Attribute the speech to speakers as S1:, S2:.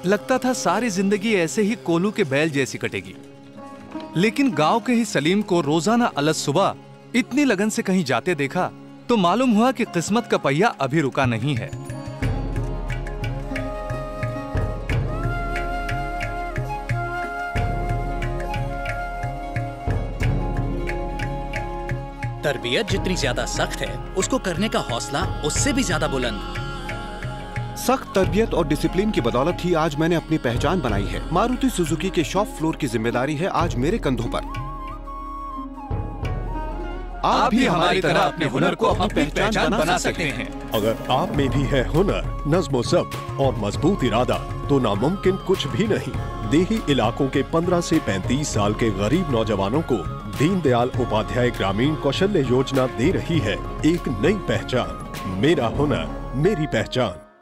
S1: लगता था सारी जिंदगी ऐसे ही कोलू के बैल जैसी कटेगी, लेकिन गांव के ही सलीम को रोजाना अलग सुबह इतनी लगन से कहीं जाते देखा तो मालूम हुआ कि किस्मत का पहिया अभी रुका नहीं है।
S2: तरबियत जितनी ज्यादा सख्त है, उसको करने का हौसला उससे भी ज्यादा बुलंद।
S3: सख्त तरबियत और डिसिप्लिन की बदौलत ही आज मैंने अपनी पहचान बनाई है। मारुति सुजुकी के शॉप फ्लोर की जिम्मेदारी है आज मेरे कंधों पर।
S1: आप भी हमारी तरह अपने हुनर को अपनी पहचान बना सकते हैं।
S4: अगर आप में भी है हुनर, नज़्म ज़ब्त और मजबूत इरादा, तो नामुमकिन कुछ भी नहीं। देही इलाकों के 15 से 35 साल के गरीब नौजवानों को दीनदयाल उपाध्याय ग्रामीण कौशल्य योजना दे रही है एक नई पहचान। मेरा हुनर, मेरी पहचान।